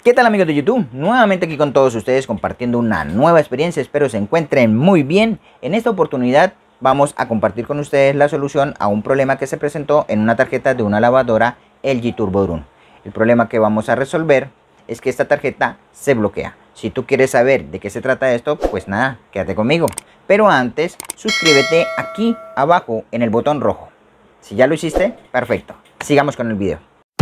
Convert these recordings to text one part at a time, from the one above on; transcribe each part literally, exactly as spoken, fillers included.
¿Qué tal, amigos de YouTube? Nuevamente aquí con todos ustedes compartiendo una nueva experiencia. Espero se encuentren muy bien. En esta oportunidad vamos a compartir con ustedes la solución a un problema que se presentó en una tarjeta de una lavadora L G Turbo Drone. El problema que vamos a resolver es que esta tarjeta se bloquea. Si tú quieres saber de qué se trata esto, pues nada, quédate conmigo. Pero antes, suscríbete aquí abajo en el botón rojo. Si ya lo hiciste, perfecto. Sigamos con el video.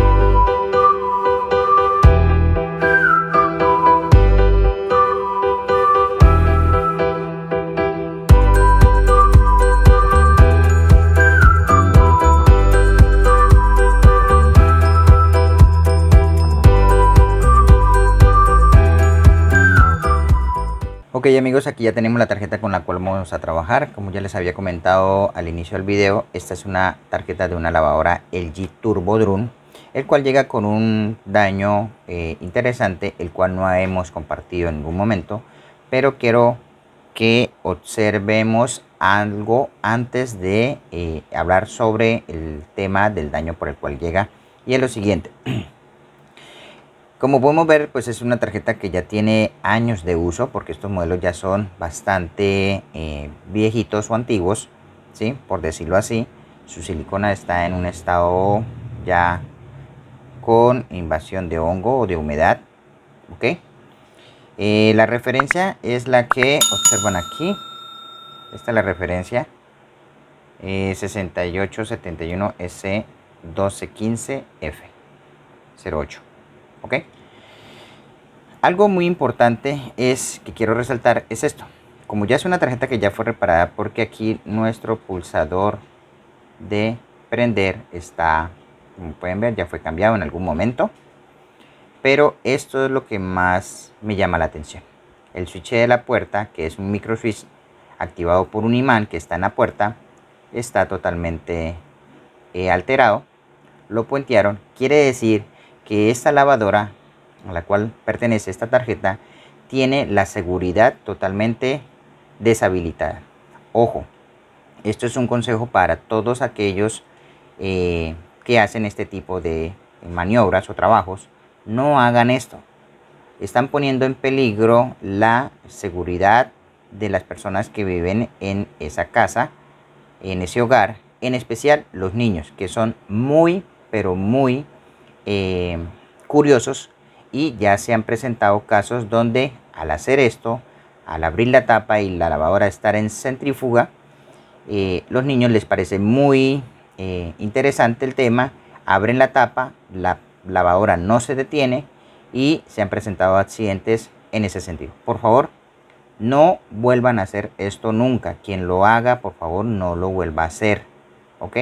Ok, amigos, aquí ya tenemos la tarjeta con la cual vamos a trabajar. Como ya les había comentado al inicio del video, esta es una tarjeta de una lavadora L G Turbo Drone, el cual llega con un daño eh, interesante, el cual no hemos compartido en ningún momento, pero quiero que observemos algo antes de eh, hablar sobre el tema del daño por el cual llega, y es lo siguiente. Como podemos ver, pues es una tarjeta que ya tiene años de uso, porque estos modelos ya son bastante eh, viejitos o antiguos, ¿sí? Por decirlo así. Su silicona está en un estado ya con invasión de hongo o de humedad, ¿ok? Eh, la referencia es la que observan aquí. Esta es la referencia, eh, sesenta y ocho setenta y uno S doce quince F cero ocho. ¿Ok? Algo muy importante es que quiero resaltar es esto. Como ya es una tarjeta que ya fue reparada, porque aquí nuestro pulsador de prender está, como pueden ver, ya fue cambiado en algún momento. Pero esto es lo que más me llama la atención. El switch de la puerta, que es un micro switch activado por un imán que está en la puerta, está totalmente eh, alterado. Lo puentearon. Quiere decir que esta lavadora a la cual pertenece esta tarjeta tiene la seguridad totalmente deshabilitada. Ojo, esto es un consejo para todos aquellos eh, que hacen este tipo de maniobras o trabajos. No hagan esto. Están poniendo en peligro la seguridad de las personas que viven en esa casa, en ese hogar, en especial los niños, que son muy pero muy eh, curiosos, y ya se han presentado casos donde al hacer esto, al abrir la tapa y la lavadora estar en centrífuga, eh, los niños les parece muy eh, interesante el tema, abren la tapa, la lavadora no se detiene y se han presentado accidentes en ese sentido. Por favor, no vuelvan a hacer esto nunca. Quien lo haga, por favor, no lo vuelva a hacer, ¿ok?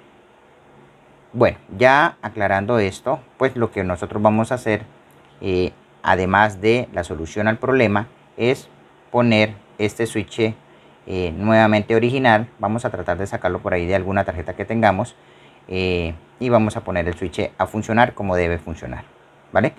Bueno, ya aclarando esto, pues lo que nosotros vamos a hacer, eh, además de la solución al problema, es poner este switch eh, nuevamente original. Vamos a tratar de sacarlo por ahí de alguna tarjeta que tengamos, eh, y vamos a poner el switch a funcionar como debe funcionar, ¿vale?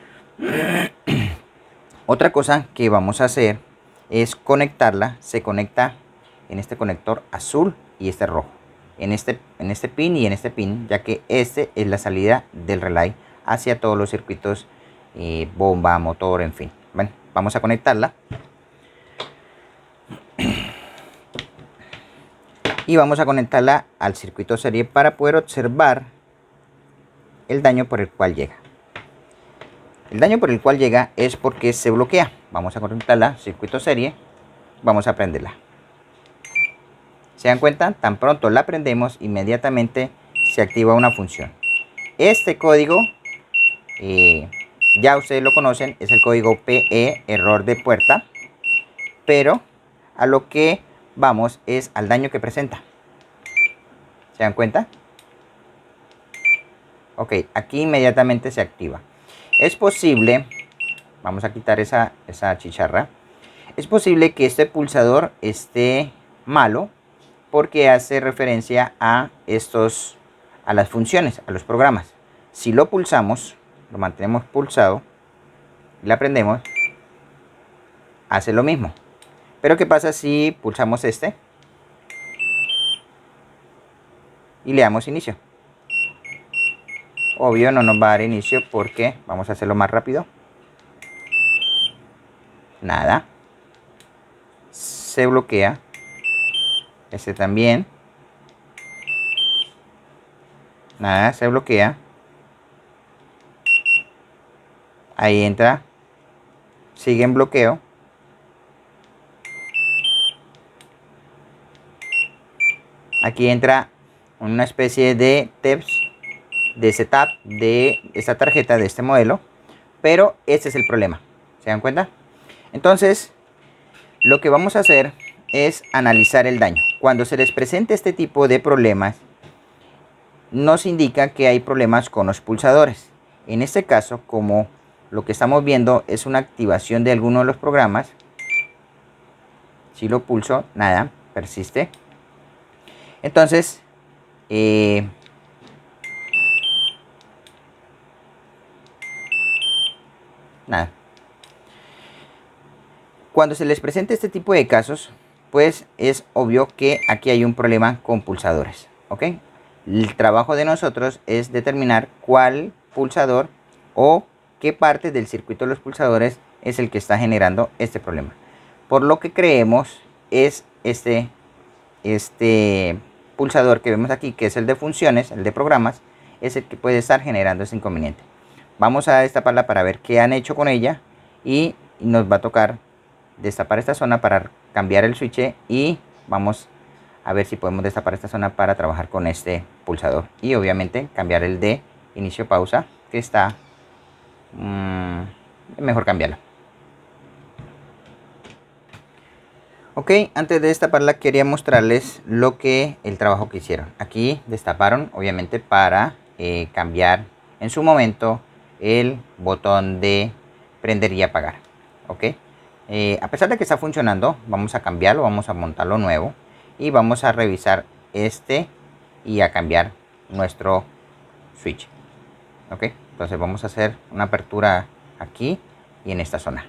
Otra cosa que vamos a hacer es conectarla. Se conecta en este conector azul y este rojo, en este, en este pin y en este pin, ya que este es la salida del relay hacia todos los circuitos, eh, bomba, motor, en fin. Bueno, vamos a conectarla y vamos a conectarla al circuito serie para poder observar el daño por el cual llega. El daño por el cual llega es porque se bloquea. Vamos a conectarla al circuito serie, vamos a prenderla. ¿Se dan cuenta? Tan pronto la prendemos, inmediatamente se activa una función. Este código, eh, ya ustedes lo conocen, es el código P E, error de puerta. Pero a lo que vamos es al daño que presenta. ¿Se dan cuenta? Ok, aquí inmediatamente se activa. Es posible, vamos a quitar esa, esa chicharra. Es posible que este pulsador esté malo, porque hace referencia a estos, a las funciones, a los programas. Si lo pulsamos, lo mantenemos pulsado y la prendemos, hace lo mismo. Pero ¿qué pasa si pulsamos este y le damos inicio? Obvio no nos va a dar inicio porque vamos a hacerlo más rápido. nada. Se bloquea. Este también. Nada, se bloquea. Ahí entra. Sigue en bloqueo. Aquí entra una especie de teps de setup de esta tarjeta, de este modelo. Pero este es el problema. ¿Se dan cuenta? Entonces, lo que vamos a hacer es analizar el daño. Cuando se les presente este tipo de problemas, nos indica que hay problemas con los pulsadores. En este caso, como lo que estamos viendo es una activación de alguno de los programas, si lo pulso, nada, persiste. Entonces, eh, nada. Cuando se les presente este tipo de casos, pues es obvio que aquí hay un problema con pulsadores, ¿ok? El trabajo de nosotros es determinar cuál pulsador o qué parte del circuito de los pulsadores es el que está generando este problema. Por lo que creemos es este, este pulsador que vemos aquí, que es el de funciones, el de programas, es el que puede estar generando ese inconveniente. Vamos a destaparla para ver qué han hecho con ella y nos va a tocar destapar esta zona para cambiar el switch y vamos a ver si podemos destapar esta zona para trabajar con este pulsador y obviamente cambiar el de inicio pausa, que está mmm, mejor cambiarlo. Ok, antes de destaparla quería mostrarles lo que el trabajo que hicieron. Aquí destaparon obviamente para eh, cambiar en su momento el botón de prender y apagar. Ok, eh, a pesar de que está funcionando, vamos a cambiarlo, vamos a montarlo nuevo y vamos a revisar este y a cambiar nuestro switch. Ok, entonces vamos a hacer una apertura aquí y en esta zona.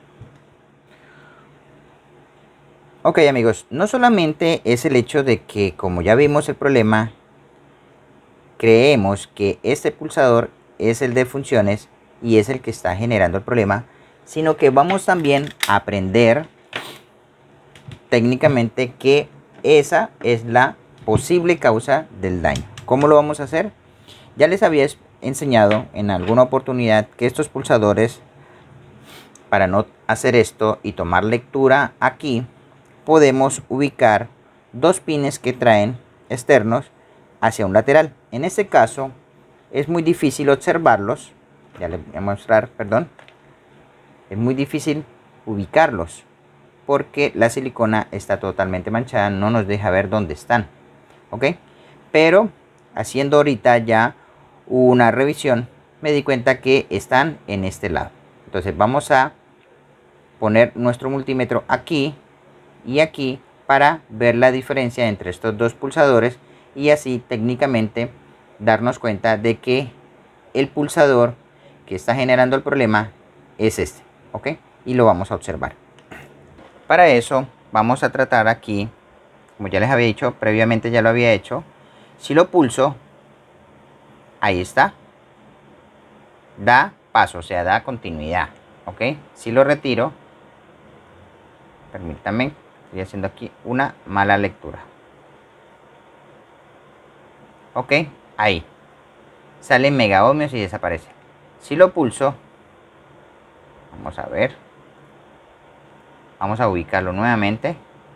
Ok amigos, no solamente es el hecho de que, como ya vimos el problema, creemos que este pulsador es el de funciones y es el que está generando el problema, sino que vamos también a aprender técnicamente que esa es la posible causa del daño. ¿Cómo lo vamos a hacer? Ya les había enseñado en alguna oportunidad que estos pulsadores, para no hacer esto y tomar lectura aquí, podemos ubicar dos pines que traen externos hacia un lateral. En este caso es muy difícil observarlos, ya les voy a mostrar, perdón, es muy difícil ubicarlos porque la silicona está totalmente manchada, no nos deja ver dónde están, ok, pero haciendo ahorita ya una revisión me di cuenta que están en este lado. Entonces vamos a poner nuestro multímetro aquí y aquí para ver la diferencia entre estos dos pulsadores y así técnicamente darnos cuenta de que el pulsador que está generando el problema es este, ok, y lo vamos a observar. Para eso vamos a tratar aquí, como ya les había dicho previamente, ya lo había hecho. Si lo pulso, ahí está, da paso, o sea, da continuidad, ok. Si lo retiro, permítanme, estoy haciendo aquí una mala lectura. Ok, ahí sale mega ohmios y desaparece. Si lo pulso, vamos a ver, vamos a ubicarlo nuevamente.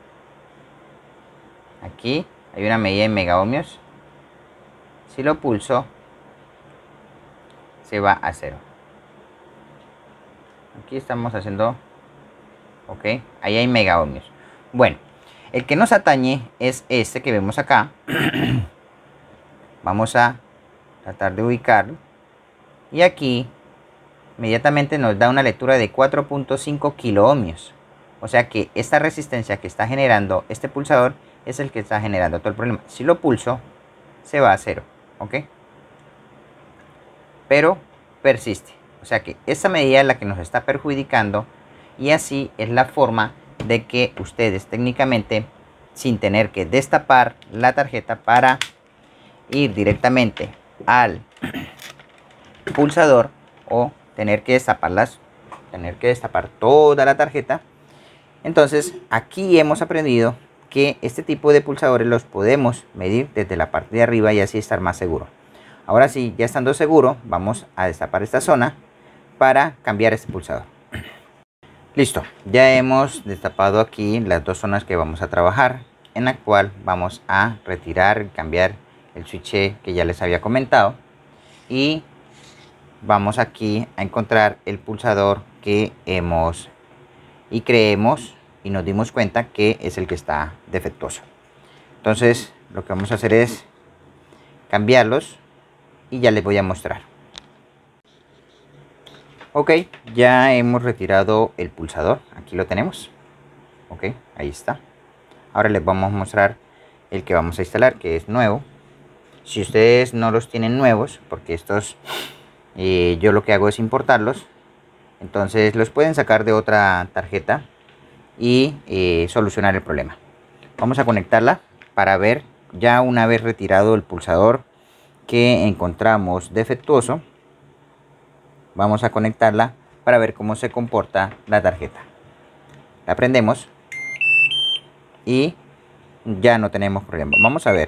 Aquí hay una medida en mega ohmios. Si lo pulso, se va a cero. Aquí estamos haciendo, ok, ahí hay mega ohmios. Bueno, el que nos atañe es este que vemos acá. Vamos a tratar de ubicarlo. Y aquí inmediatamente nos da una lectura de cuatro punto cinco kilo ohmios. O sea que esta resistencia que está generando este pulsador es el que está generando todo el problema. Si lo pulso, se va a cero, ok. Pero persiste. O sea que esta medida es la que nos está perjudicando. Y así es la forma de que ustedes técnicamente, sin tener que destapar la tarjeta para ir directamente al pulsador o tener que destaparlas tener que destapar toda la tarjeta. Entonces aquí hemos aprendido que este tipo de pulsadores los podemos medir desde la parte de arriba y así estar más seguro. Ahora sí, ya estando seguro, vamos a destapar esta zona para cambiar este pulsador. Listo, ya hemos destapado aquí las dos zonas que vamos a trabajar, en la cual vamos a retirar y cambiar el switch que ya les había comentado, y vamos aquí a encontrar el pulsador que hemos y creemos y nos dimos cuenta que es el que está defectuoso. Entonces lo que vamos a hacer es cambiarlos y ya les voy a mostrar. Ok, ya hemos retirado el pulsador, aquí lo tenemos. Ok, ahí está. Ahora les vamos a mostrar el que vamos a instalar, que es nuevo. Si ustedes no los tienen nuevos, porque estos eh, yo lo que hago es importarlos, entonces los pueden sacar de otra tarjeta y eh, solucionar el problema. Vamos a conectarla para ver, ya una vez retirado el pulsador que encontramos defectuoso, vamos a conectarla para ver cómo se comporta la tarjeta. La prendemos y ya no tenemos problema. Vamos a ver.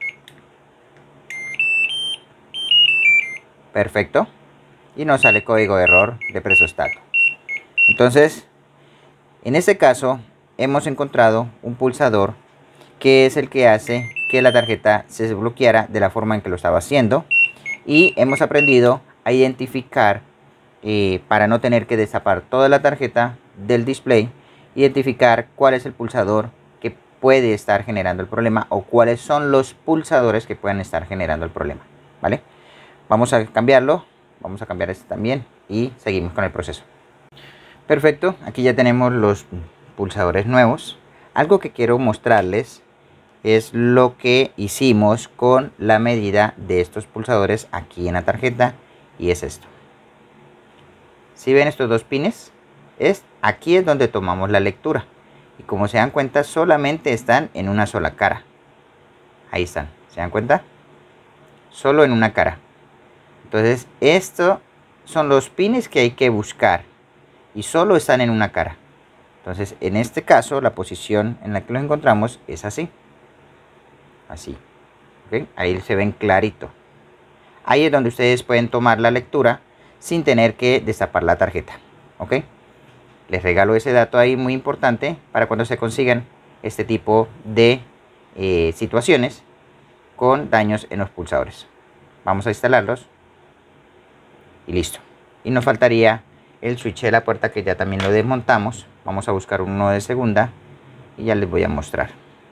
Perfecto. Y nos sale código de error de presostato. Entonces, en este caso hemos encontrado un pulsador que es el que hace que la tarjeta se desbloqueara de la forma en que lo estaba haciendo, y hemos aprendido a identificar, eh, para no tener que destapar toda la tarjeta del display, identificar cuál es el pulsador que puede estar generando el problema o cuáles son los pulsadores que pueden estar generando el problema, ¿vale? Vamos a cambiarlo, vamos a cambiar este también y seguimos con el proceso. Perfecto, aquí ya tenemos los pulsadores nuevos. Algo que quiero mostrarles es lo que hicimos con la medida de estos pulsadores aquí en la tarjeta, y es esto. Si ven estos dos pines, es aquí es donde tomamos la lectura, y como se dan cuenta solamente están en una sola cara. Ahí están, ¿se dan cuenta? Solo en una cara. Entonces estos son los pines que hay que buscar y solo están en una cara. Entonces en este caso la posición en la que los encontramos es así. Así. ¿Okay? Ahí se ven clarito. Ahí es donde ustedes pueden tomar la lectura sin tener que destapar la tarjeta. ¿Ok? Les regalo ese dato ahí muy importante para cuando se consigan este tipo de eh, situaciones con daños en los pulsadores. Vamos a instalarlos y listo. Y nos faltaría el switch de la puerta, que ya también lo desmontamos. Vamos a buscar uno de segunda y ya les voy a mostrar.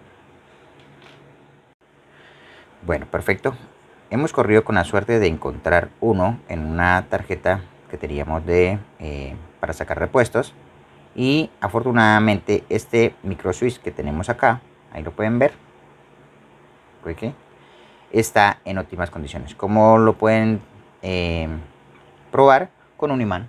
Bueno, perfecto. Hemos corrido con la suerte de encontrar uno en una tarjeta que teníamos de eh, para sacar repuestos, y afortunadamente este micro switch que tenemos acá, ahí lo pueden ver, ¿okay? Está en óptimas condiciones. ¿Cómo lo pueden eh, probar? Con un imán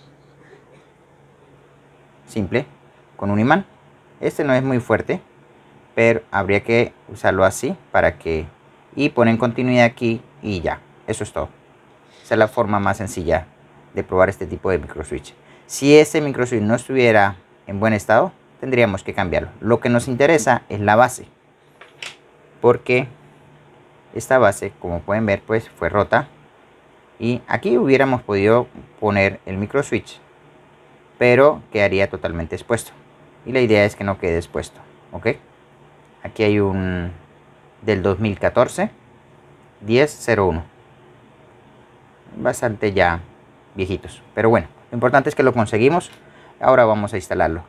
simple, con un imán. Este no es muy fuerte, pero habría que usarlo así para que, y ponen continuidad aquí y ya, eso es todo. Esa es la forma más sencilla de probar este tipo de micro switch. Si este micro switch no estuviera en buen estado, tendríamos que cambiarlo. Lo que nos interesa es la base, porque esta base, como pueden ver, pues fue rota, y aquí hubiéramos podido poner el micro switch, pero quedaría totalmente expuesto, y la idea es que no quede expuesto. ¿Ok? Aquí hay un del dos mil catorce, diez cero uno, bastante ya viejitos, pero bueno, lo importante es que lo conseguimos. Ahora vamos a instalarlo.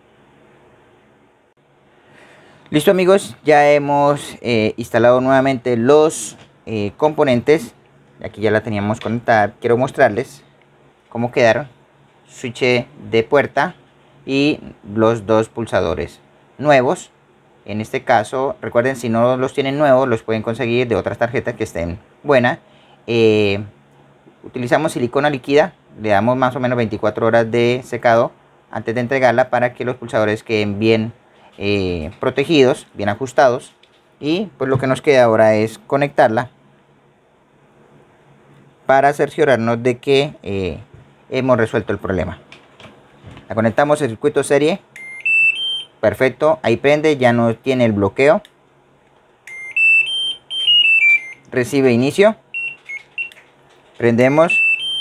Listo amigos, ya hemos eh, instalado nuevamente los eh, componentes. Aquí ya la teníamos conectada. Quiero mostrarles cómo quedaron: switch de puerta y los dos pulsadores nuevos. En este caso, recuerden, si no los tienen nuevos, los pueden conseguir de otras tarjetas que estén buenas. Eh, utilizamos silicona líquida, le damos más o menos veinticuatro horas de secado antes de entregarla para que los pulsadores queden bien eh, protegidos, bien ajustados. Y pues lo que nos queda ahora es conectarla para cerciorarnos de que eh, hemos resuelto el problema. La conectamos al circuito serie. Perfecto, ahí prende, ya no tiene el bloqueo. Recibe inicio. Prendemos.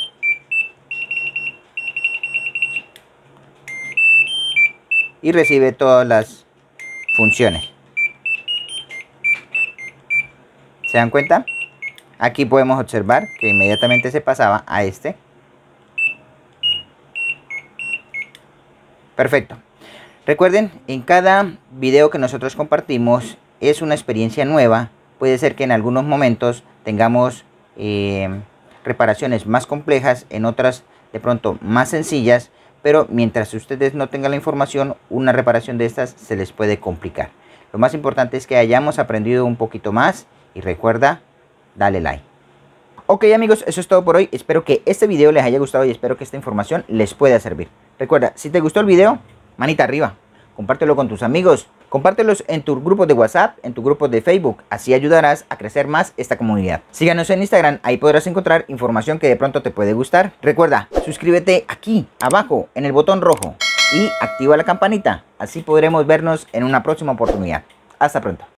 Y recibe todas las funciones. ¿Se dan cuenta? Aquí podemos observar que inmediatamente se pasaba a este. Perfecto. Recuerden, en cada video que nosotros compartimos es una experiencia nueva. Puede ser que en algunos momentos tengamos eh, reparaciones más complejas, en otras de pronto más sencillas, pero mientras ustedes no tengan la información, una reparación de estas se les puede complicar. Lo más importante es que hayamos aprendido un poquito más y recuerda, dale like. Ok amigos, eso es todo por hoy. Espero que este video les haya gustado y espero que esta información les pueda servir. Recuerda, si te gustó el video, manita arriba, compártelo con tus amigos, compártelos en tu grupo de WhatsApp, en tu grupo de Facebook, así ayudarás a crecer más esta comunidad. Síganos en Instagram, ahí podrás encontrar información que de pronto te puede gustar. Recuerda, suscríbete aquí, abajo, en el botón rojo y activa la campanita, así podremos vernos en una próxima oportunidad. Hasta pronto.